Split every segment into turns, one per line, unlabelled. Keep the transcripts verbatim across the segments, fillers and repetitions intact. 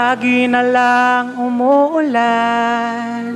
Lagi na lang umuulan,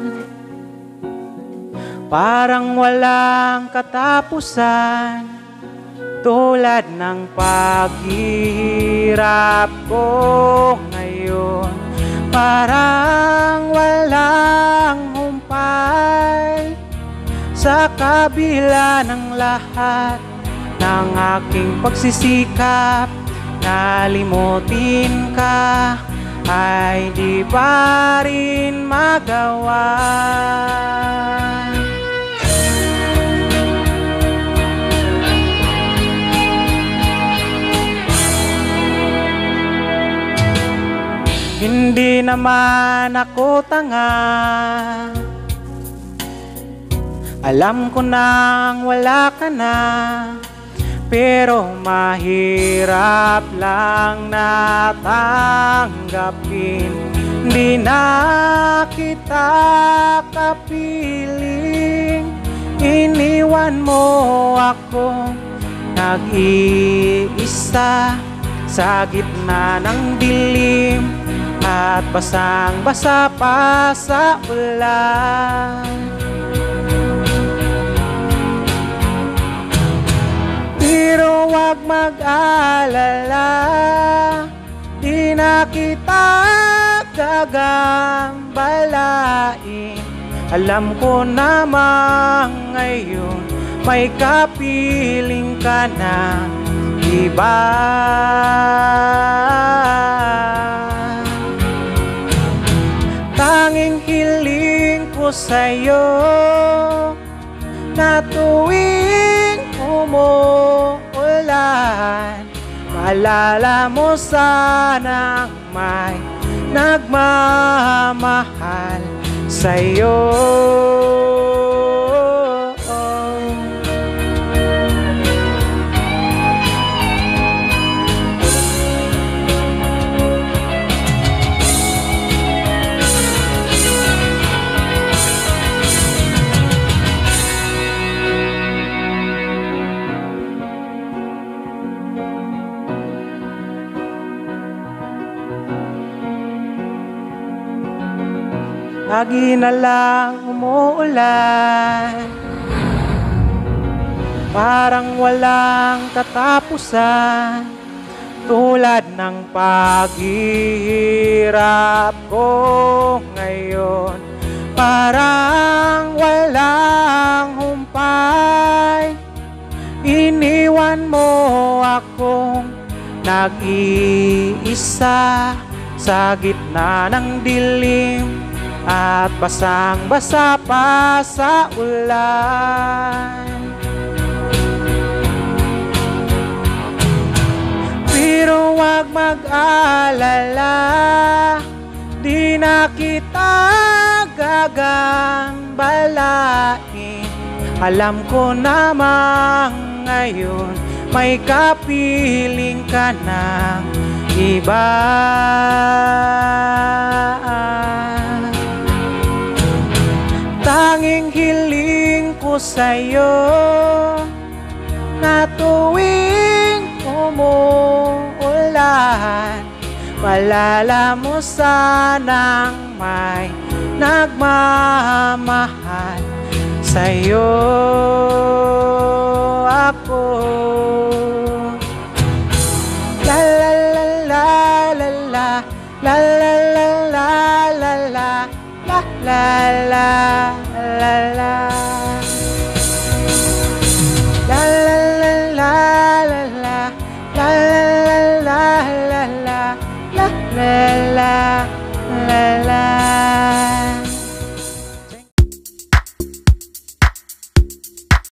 parang walang katapusan, tulad ng paghihirap ko ngayon. Parang walang humpay sa kabila ng lahat ng aking pagsisikap. Nalimutin ka ay di pa rin magawa. Hindi naman ako tanga, alam ko nang wala ka na, pero mahirap lang natanggapin. Di na kita kapiling, iniwan mo ako nag-iisa sa gitna ng dilim, at basang-basa pa sa ulan. Pero wag mag-alala, di na kita gagambalain. Alam ko namang ngayon may kapiling ka na iba. Tanging hiling ko sa'yo na tuwing umuulan, maalala mo sanang may nagmamahal sa'yo. Lagi na lang umuulan, parang walang katapusan, tulad ng paghihirap ko ngayon. Parang walang humpay, iniwan mo akong nag-iisa sa gitna ng dilim, at basang-basa pa sa ulan. Pero wag mag-alala, di na kita gagambalain. Alam ko namang ngayon may kapiling ka ng iba. Tanging hiling ko sa'yo na tuwing umuulan, maalala mo sanang may nagmamahal sa'yo.